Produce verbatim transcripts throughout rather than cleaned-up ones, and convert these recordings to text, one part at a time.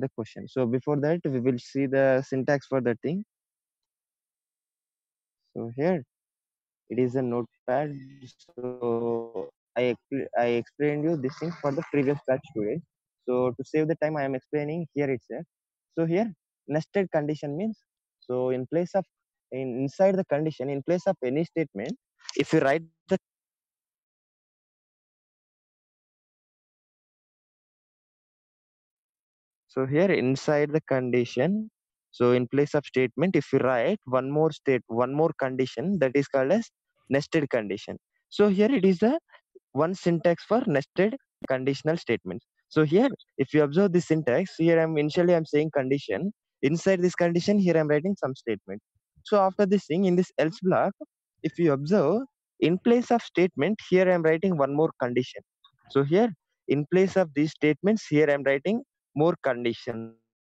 the question. So before that, we will see the syntax for the thing. So here it is a notepad. So I expl- I explained you this thing for the previous batch today. So to save the time, I am explaining here itself. So here nested condition means, so in place of in inside the condition, in place of any statement, if you write the so here inside the condition, so in place of statement, if you write one more state, one more condition, that is called as nested condition. So here it is a one syntax for nested conditional statements. So here, if you observe the syntax, here I'm initially I'm saying condition. Inside this condition, here I'm writing some statement. So after this thing, in this else block, if you observe, in place of statement, here I'm writing one more condition. So here, in place of these statements, here I'm writing more conditions.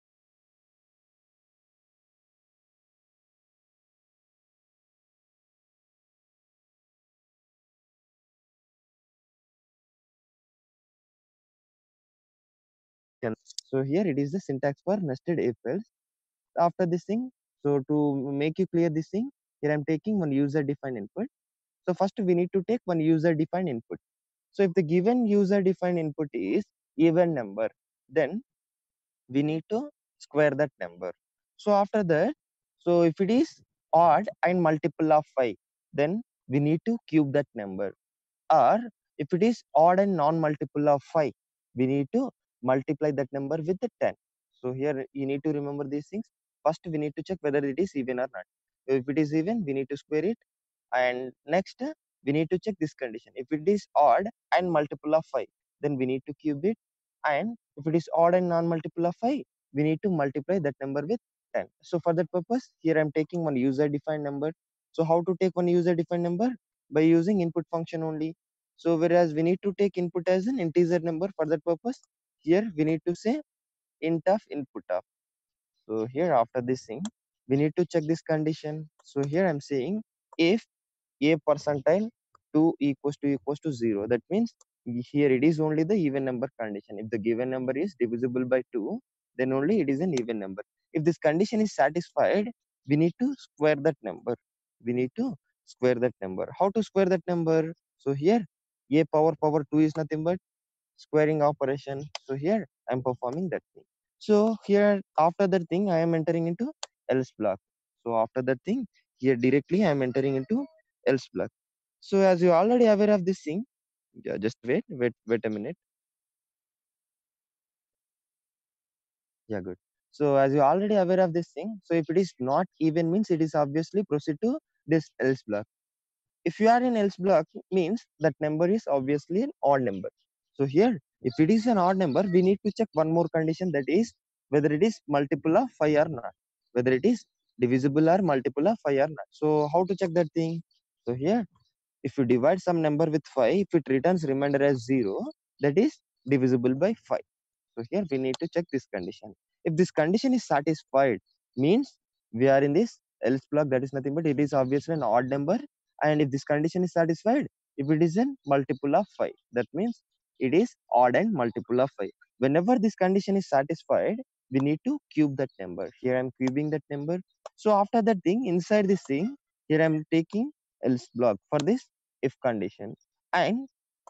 So here it is the syntax for nested if else. After this thing, so to make you clear this thing, here I'm taking one user defined input. So first we need to take one user defined input. So if the given user defined input is even number, then we need to square that number. So after that, so if it is odd and multiple of five, then we need to cube that number. Or if it is odd and non-multiple of five, we need to multiply that number with the ten. So here you need to remember these things. First we need to check whether it is even or not. If it is even, we need to square it. And next we need to check this condition. If it is odd and multiple of five, then we need to cube it. And if it is odd and non-multiple of five, we need to multiply that number with ten. So for that purpose, here I'm taking one user defined number. So how to take one user defined number? By using input function only. So whereas we need to take input as an integer number, for that purpose, here we need to say int of input of. So here after this thing, we need to check this condition. So here I'm saying if a percentile two equals to equals to zero, that means here it is only the even number condition. If the given number is divisible by two, then only it is an even number. If this condition is satisfied, we need to square that number. We need to square that number. How to square that number? So here a power power two is nothing but squaring operation. So here I'm performing that thing. So here after that thing I am entering into else block. So after that thing, here directly I am entering into else block. So as you already aware of this thing, yeah, just wait, wait, wait a minute. Yeah, good. So as you already aware of this thing, so if it is not even means it is obviously proceed to this else block. If you are in else block means that number is obviously an odd number. So here, if it is an odd number, we need to check one more condition, that is whether it is multiple of five or not, whether it is divisible or multiple of five or not. So how to check that thing? So here, if you divide some number with five, if it returns remainder as zero, that is divisible by five. So here we need to check this condition. If this condition is satisfied, means we are in this else block, that is nothing but it is obviously an odd number. And if this condition is satisfied, if it is a multiple of five, that means it is odd and multiple of five. Whenever this condition is satisfied, we need to cube that number. Here I'm cubing that number. So after that thing, inside this thing, here I'm taking else block for this if condition. And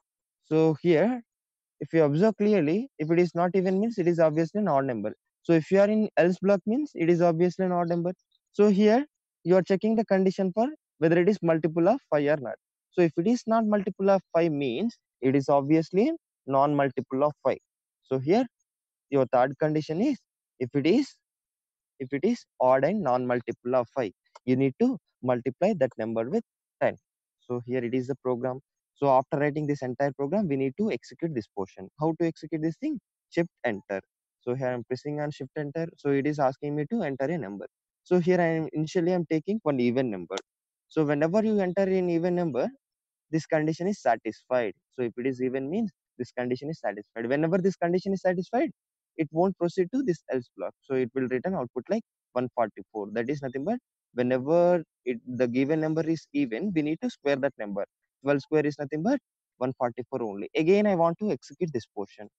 so here, if you observe clearly, if it is not even means it is obviously an odd number. So if you are in else block means it is obviously an odd number. So here you are checking the condition for whether it is multiple of five or not. So if it is not multiple of five means it is obviously non-multiple of five. So here your third condition is if it is if it is odd and non-multiple of five, you need to multiply that number with ten. So here it is the program. So after writing this entire program, we need to execute this portion. How to execute this thing? Shift enter. So here I'm pressing on shift enter. So it is asking me to enter a number. So here I am initially I'm taking one even number. So whenever you enter an even number, this condition is satisfied. So if it is even means this condition is satisfied. Whenever this condition is satisfied, it won't proceed to this else block. So it will return output like one forty-four. That is nothing but whenever it, the given number is even, we need to square that number. twelve square is nothing but one forty-four only. Again, I want to execute this portion.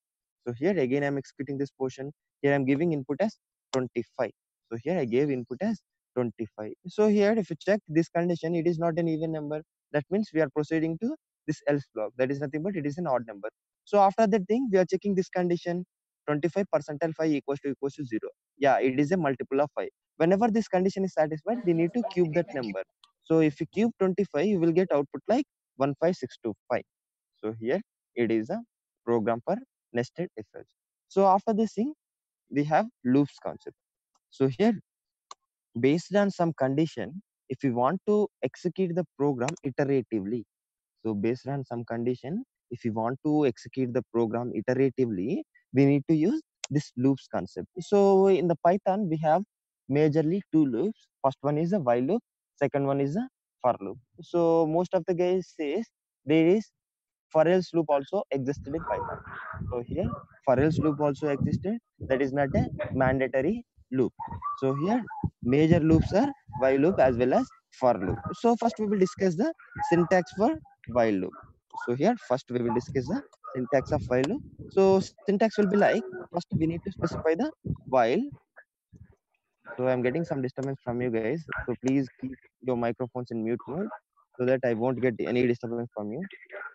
So here again I'm executing this portion. Here I'm giving input as twenty-five. So here I gave input as twenty-five. So here if you check this condition, it is not an even number. That means we are proceeding to this else block. That is nothing but it is an odd number. So after that thing, we are checking this condition. twenty-five percentile five equals to equals to zero. Yeah, it is a multiple of five. Whenever this condition is satisfied, we need to cube that number. So if you cube twenty-five, you will get output like one five six two five. So here it is a program for nested if else. So after this thing, we have loops concept. So here, based on some condition, if we want to execute the program iteratively, so based on some condition, if we want to execute the program iteratively, we need to use this loops concept. So in the Python, we have majorly two loops. First one is a while loop, second one is a for loop. So most of the guys says there is for else loop also existed in Python. So here for else loop also existed. That is not a mandatory loop. So here major loops are while loop as well as for loop. So first we will discuss the syntax for while loop. So here first we will discuss the syntax of while loop. So syntax will be like first we need to specify the while. So I'm getting some disturbance from you guys. So please keep your microphones in mute mode so that I won't get any disturbance from you.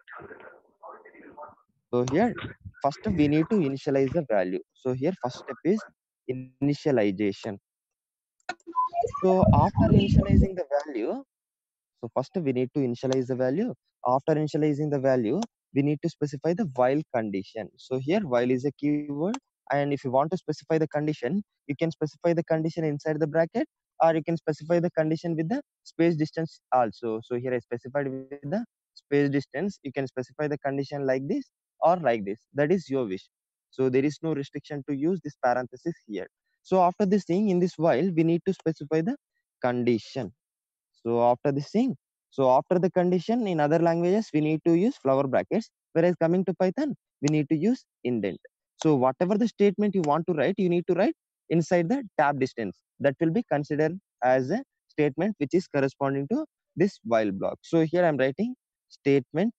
So here, first we need to initialize the value. So here, first step is initialization. So after initializing the value, so first we need to initialize the value. After initializing the value, we need to specify the while condition. So here, while is a keyword, and if you want to specify the condition, you can specify the condition inside the bracket, or you can specify the condition with the space distance also. So here I specified with the space distance. You can specify the condition like this or like this. That is your wish. So there is no restriction to use this parenthesis here. So after this thing in this while, we need to specify the condition. So after this thing, so after the condition in other languages, we need to use flower brackets. Whereas coming to Python, we need to use indent. So whatever the statement you want to write, you need to write inside the tab distance. That will be considered as a statement which is corresponding to this while block. So here I'm writing statement,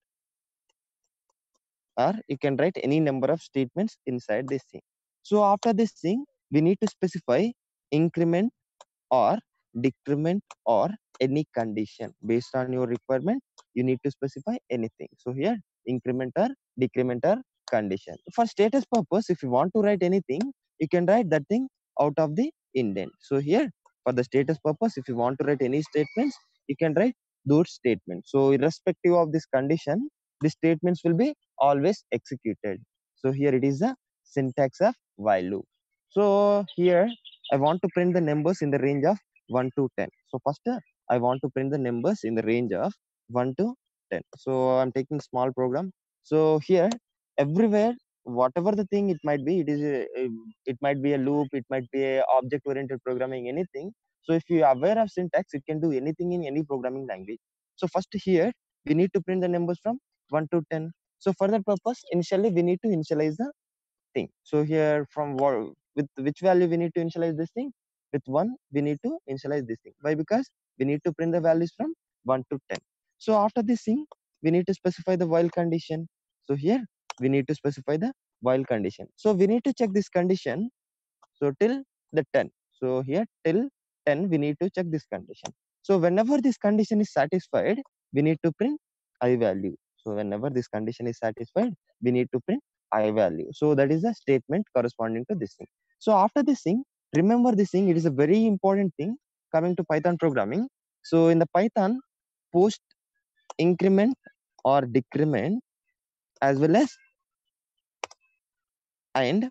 or you can write any number of statements inside this thing. So after this thing, we need to specify increment or decrement or any condition based on your requirement. You need to specify anything. So here increment or decrement or condition. For status purpose, if you want to write anything, you can write that thing out of the indent. So here for the status purpose, if you want to write any statements, you can write those statements. So irrespective of this condition, the statements will be always executed. So here it is the syntax of while loop. So here I want to print the numbers in the range of one to ten. So first uh, I want to print the numbers in the range of one to ten. So I'm taking small program. So here everywhere, whatever the thing it might be, it is a, it might be a loop, it might be a object oriented programming, anything. So if you are aware of syntax, it can do anything in any programming language. So first here we need to print the numbers from one to ten. So for that purpose, initially we need to initialize the thing. So here from what, with which value we need to initialize this thing? With one, we need to initialize this thing. Why? Because we need to print the values from one to ten. So after this thing, we need to specify the while condition. So here we need to specify the while condition. So we need to check this condition. So till the ten. So here till ten, we need to check this condition. So whenever this condition is satisfied, we need to print I value. So whenever this condition is satisfied, we need to print I value. So that is a statement corresponding to this thing. So after this thing, remember this thing, it is a very important thing coming to Python programming. So in the Python, post increment or decrement as well as and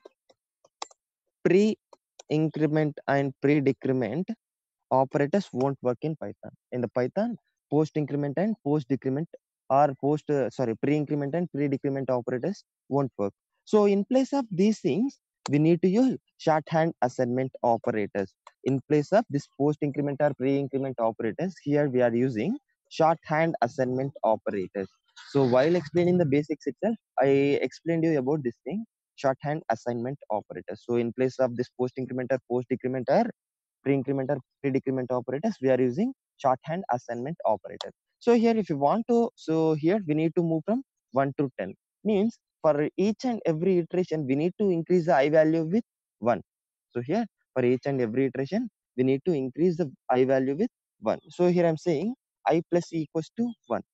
pre-increment and pre-decrement operators won't work in Python. In the Python, post increment and post decrement or post uh, sorry pre-increment and pre-decrement operators won't work. So in place of these things, we need to use shorthand assignment operators. In place of this post increment or pre-increment operators, here we are using shorthand assignment operators. So while explaining the basics itself, I explained you about this thing, shorthand assignment operators. So in place of this post increment or post decrement or pre-increment or pre-decrement operators, we are using shorthand assignment operator. So here if you want to, so here we need to move from one to ten. Means for each and every iteration, we need to increase the I value with one. So here, for each and every iteration, we need to increase the I value with one. So here I'm saying I plus e equals to one.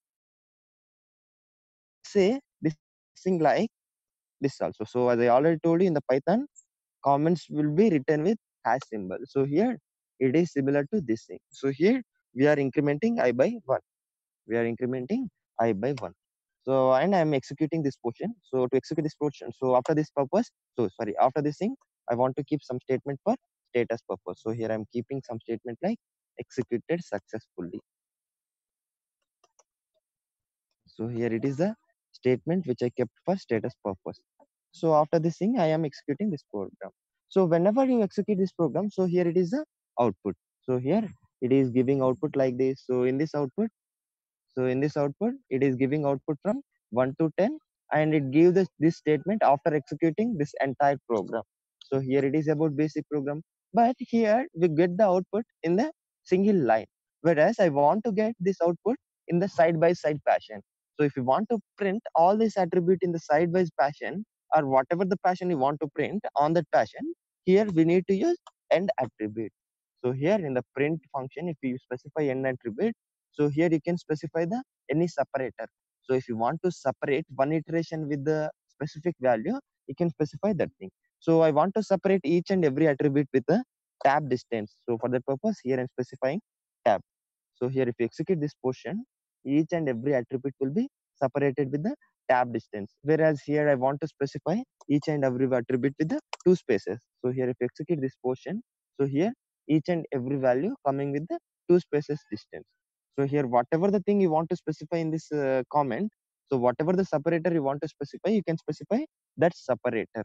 Say this thing like this also. So as I already told you in the Python, comments will be written with hash symbol. So here it is similar to this thing. So here we are incrementing I by one. We are incrementing I by one. So and I am executing this portion. So to execute this portion, so after this purpose, so sorry, after this thing, I want to keep some statement for status purpose. So here I'm keeping some statement like executed successfully. So here it is the statement which I kept for status purpose. So after this thing, I am executing this program. So whenever you execute this program, so here it is the output. So here it is giving output like this. So in this output, so in this output, it is giving output from one to ten, and it gives this, this statement after executing this entire program. So here it is about basic program, but here we get the output in the single line. Whereas I want to get this output in the side by side fashion. So if you want to print all this attribute in the side by fashion, or whatever the fashion you want to print on that fashion, here we need to use end attribute. So here in the print function, if you specify end attribute, so here you can specify the any separator. So if you want to separate one iteration with the specific value, you can specify that thing. So I want to separate each and every attribute with a tab distance. So for that purpose, here I'm specifying tab. So here if you execute this portion, each and every attribute will be separated with the tab distance. Whereas here I want to specify each and every attribute with the two spaces. So here if you execute this portion, so here each and every value coming with the two spaces distance. So here whatever the thing you want to specify in this uh, comment, so whatever the separator you want to specify, you can specify that separator.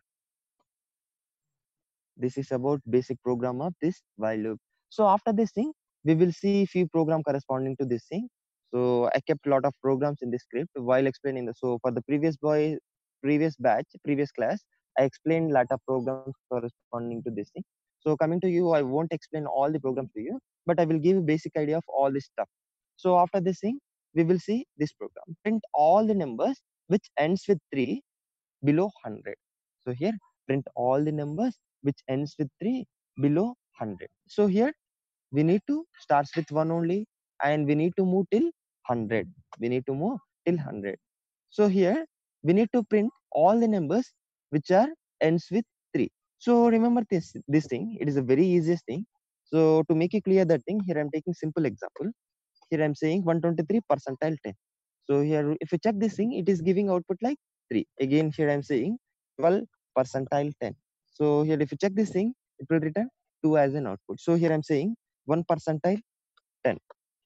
This is about basic program of this while loop. So after this thing, we will see few program corresponding to this thing. So I kept a lot of programs in this script while explaining the, so for the previous boy, previous batch, previous class, I explained a lot of programs corresponding to this thing. So coming to you, I won't explain all the programs to you, but I will give a basic idea of all this stuff. So after this thing, we will see this program. Print all the numbers which ends with three below one hundred. So here print all the numbers which ends with three below one hundred. So here we need to starts with one only, and we need to move till one hundred. We need to move till one hundred. So here we need to print all the numbers which are ends with three. So remember this this thing, it is a very easiest thing. So to make it clear that thing, here I'm taking simple example. Here I'm saying one twenty-three percentile ten. So here if you check this thing, it is giving output like three. Again here I'm saying twelve percentile ten. So here if you check this thing, it will return two as an output. So here I'm saying one percentile ten.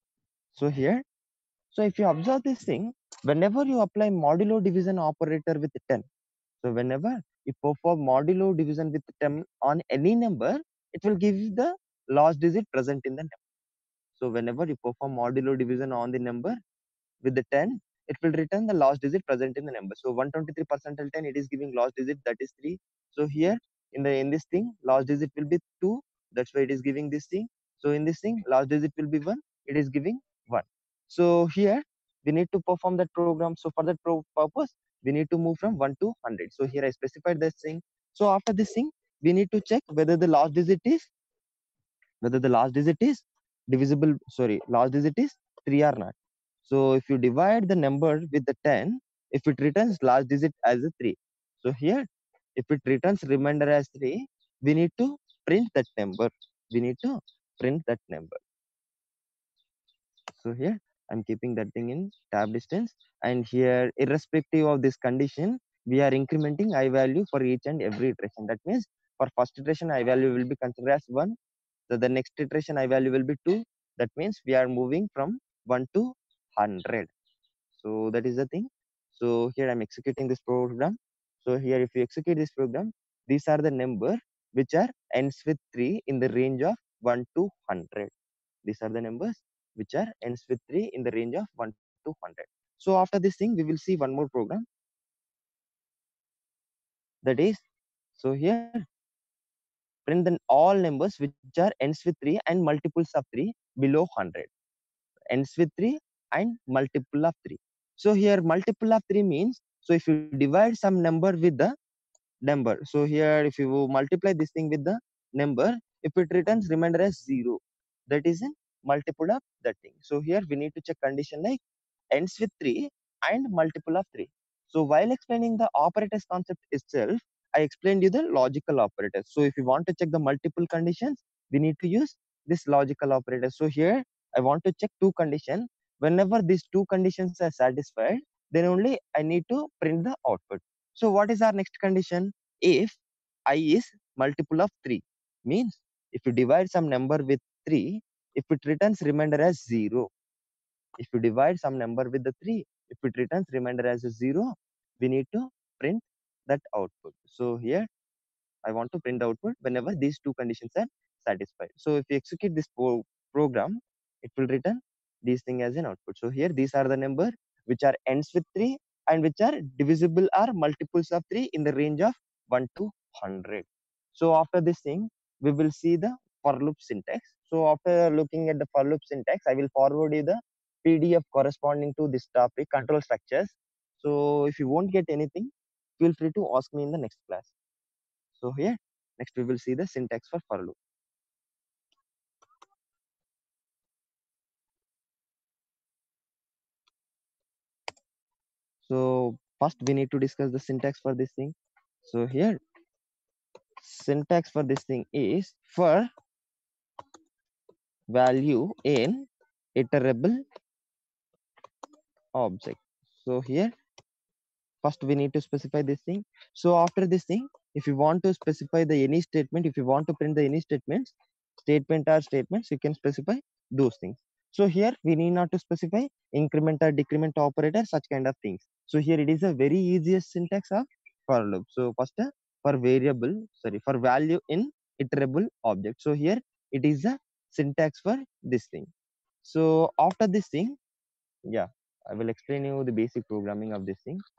So here, so if you observe this thing, whenever you apply modulo division operator with ten, so whenever you perform modulo division with ten on any number, it will give you the last digit present in the number. So whenever you perform modulo division on the number with the ten, it will return the last digit present in the number. So one twenty-three percentile ten, it is giving last digit, that is three. So here in the in this thing, last digit will be two. That's why it is giving this thing. So in this thing, last digit will be one. It is giving one. So here we need to perform that program. So for that pro purpose, we need to move from one to one hundred. So here I specified this thing. So after this thing, we need to check whether the last digit is whether the last digit is divisible. Sorry, last digit is three or not. So if you divide the number with the ten, if it returns last digit as a three. So here, if it returns remainder as three, we need to print that number. We need to print that number. So here, I'm keeping that thing in tab distance. And here, irrespective of this condition, we are incrementing I value for each and every iteration. That means for first iteration, I value will be considered as one. So the next iteration I value will be two. That means we are moving from one to one hundred. So that is the thing. So here I'm executing this program. So here if you execute this program, these are the number which are ends with three in the range of one to one hundred. These are the numbers which are ends with three in the range of one to one hundred. So after this thing, we will see one more program. That is, so here print then all numbers which are ends with three and multiples of three below one hundred. Ends with three and multiple of three. So here multiple of three means, So if you divide some number with the number, so here if you multiply this thing with the number, if it returns remainder as zero, that is a multiple of that thing. So here we need to check condition like ends with three and multiple of three. So while explaining the operators concept itself, I explained you the logical operators. So if you want to check the multiple conditions, we need to use this logical operator. So here I want to check two conditions. Whenever these two conditions are satisfied, then only I need to print the output. So what is our next condition? If I is multiple of three, means if you divide some number with three, if it returns remainder as zero, if you divide some number with the three, if it returns remainder as a zero, we need to print that output. So here I want to print the output whenever these two conditions are satisfied. So if you execute this pro program, it will return these thing as an output. So here these are the number which are ends with three and which are divisible or multiples of three in the range of one to one hundred. So after this thing, we will see the for loop syntax. So after looking at the for loop syntax, I will forward you the P D F corresponding to this topic, control structures. So if you won't get anything, feel free to ask me in the next class. So here, next we will see the syntax for for loop. So first we need to discuss the syntax for this thing. So here, syntax for this thing is for value in iterable object. So here, first we need to specify this thing. So after this thing, if you want to specify the any statement, if you want to print the any statements, statement or statements, you can specify those things. So here we need not to specify increment or decrement operator, such kind of things. So here it is a very easiest syntax of for loop. So first uh, for variable, sorry, for value in iterable object. So here it is a syntax for this thing. So after this thing, yeah, I will explain you the basic programming of this thing.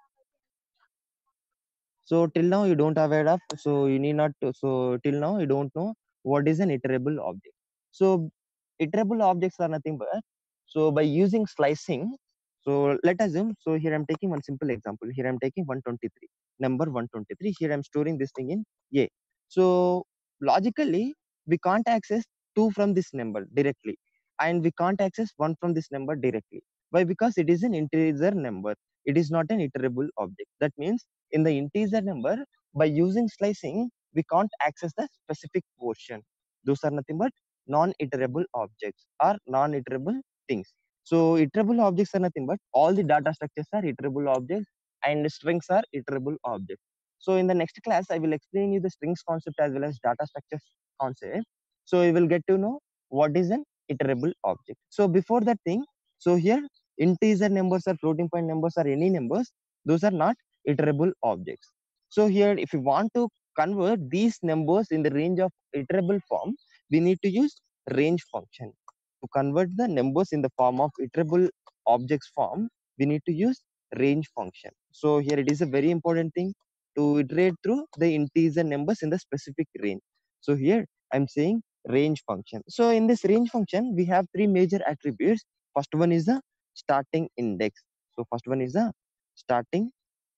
So till now you don't aware of, so you need not to, so till now you don't know what is an iterable object. So iterable objects are nothing but, so by using slicing, so let us assume, so here I'm taking one simple example. Here I'm taking one twenty-three, number one twenty-three. Here I'm storing this thing in A. So logically, we can't access two from this number directly, and we can't access one from this number directly. Why? Because it is an integer number. It is not an iterable object. That means in the integer number, by using slicing, we can't access the specific portion. Those are nothing but non-iterable objects or non-iterable things. So iterable objects are nothing but all the data structures are iterable objects and strings are iterable objects. So in the next class, I will explain you the strings concept as well as data structures concept. So you will get to know what is an iterable object. So before that thing, so here integer numbers or floating point numbers or any numbers, those are not iterable objects. So here, if you want to convert these numbers in the range of iterable form, we need to use range function. To convert the numbers in the form of iterable objects form, we need to use range function. So here it is a very important thing to iterate through the integer numbers in the specific range. So here I'm saying range function. So in this range function, we have three major attributes. First one is the starting index. So first one is the starting,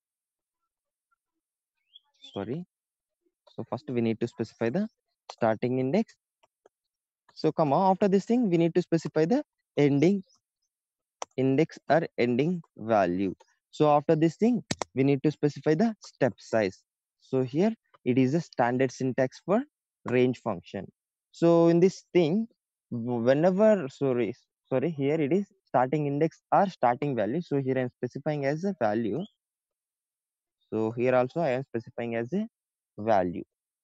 sorry. So first we need to specify the starting index. So come on, after this thing, we need to specify the ending index or ending value. So after this thing, we need to specify the step size. So here it is a standard syntax for range function. So in this thing, whenever, sorry, sorry, here it is starting index or starting value. So here I am specifying as a value. So here also I am specifying as a value.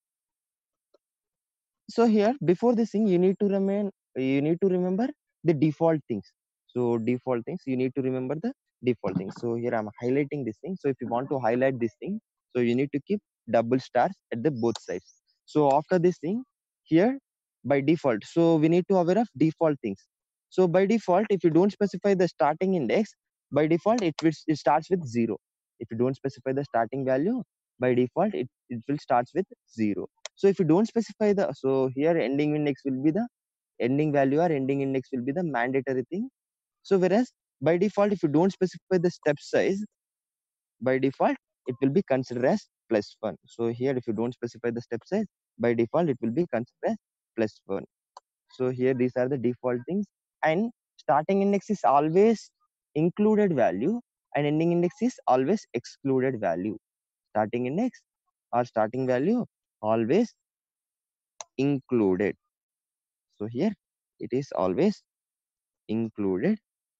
So here before this thing you need to remain you need to remember the default things. So default things, you need to remember the default things. So here I'm highlighting this thing. So if you want to highlight this thing, so you need to keep double stars at the both sides. So after this thing here, by default, so we need to aware of default things. So by default, if you don't specify the starting index, by default it will it starts with zero. If you don't specify the starting value, by default it, it will starts with zero. So if you don't specify the, so here ending index will be the ending value or ending index will be the mandatory thing. So whereas by default, if you don't specify the step size, by default, it will be considered as plus one. So here, if you don't specify the step size, by default, it will be considered as plus one. So here, these are the default things. And starting index is always included value and ending index is always excluded value. Starting index or starting value always included. So here it is always included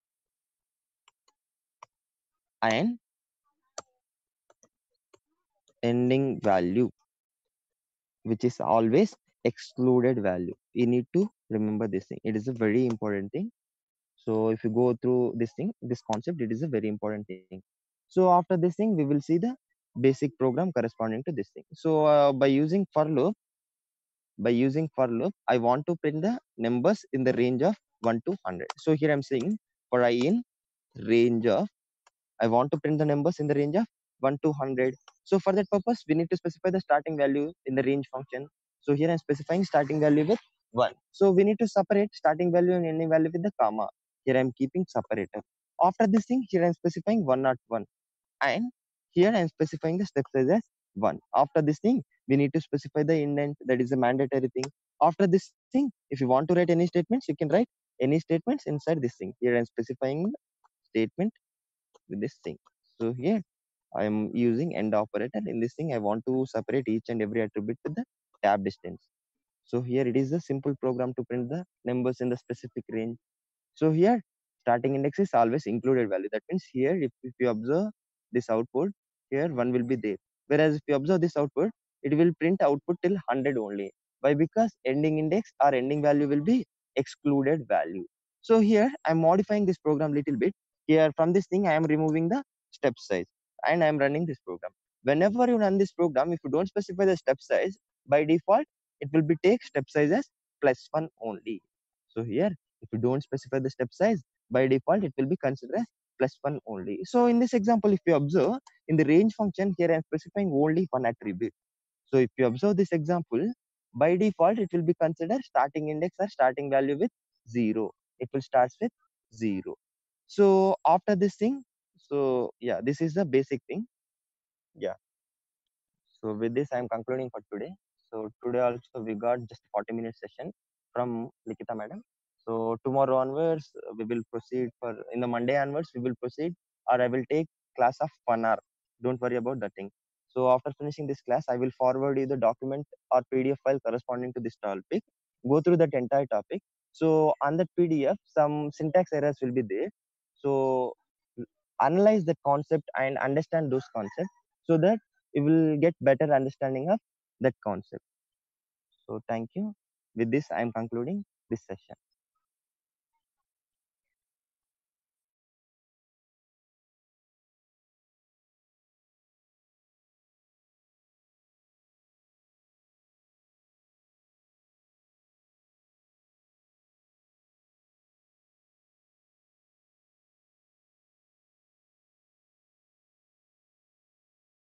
and ending value, which is always excluded value. You need to remember this thing. It is a very important thing. So if you go through this thing, this concept, it is a very important thing. So after this thing, we will see the basic program corresponding to this thing. So uh, by using for loop, by using for loop, I want to print the numbers in the range of one to one hundred. So here I'm saying for I in range of, I want to print the numbers in the range of one to one hundred. So for that purpose, we need to specify the starting value in the range function. So here I'm specifying starting value with one. So we need to separate starting value and ending value with the comma. Here I'm keeping separator. After this thing, here I'm specifying one not one. And here I'm specifying the step size as one. After this thing, we need to specify the indent. That is a mandatory thing. After this thing, if you want to write any statements, you can write any statements inside this thing. Here I'm specifying statement with this thing. So here I am using end operator. In this thing, I want to separate each and every attribute with the tab distance. So here it is a simple program to print the numbers in the specific range. So here starting index is always included value. That means here if, if you observe this output, here one will be there. Whereas if you observe this output, it will print output till one hundred only. Why? Because ending index or ending value will be excluded value. So here I'm modifying this program little bit. Here from this thing I am removing the step size and I am running this program. Whenever you run this program, if you don't specify the step size, by default it will be take step size as plus one only. So here if you don't specify the step size, by default it will be considered as plus one only. So in this example, if you observe in the range function, here I am specifying only one attribute. So if you observe this example, by default it will be considered starting index or starting value with zero. It will start with zero. So after this thing, so yeah, this is the basic thing. Yeah. So with this, I'm concluding for today. So today also we got just forty minute session from Likita madam. So tomorrow onwards uh, we will proceed for in the Monday onwards we will proceed or I will take class of one hour. Don't worry about that thing. So after finishing this class, I will forward you the document or P D F file corresponding to this topic. Go through that entire topic. So on that P D F, some syntax errors will be there. So analyze the concept and understand those concepts so that you will get better understanding of that concept. So thank you. With this, I am concluding this session.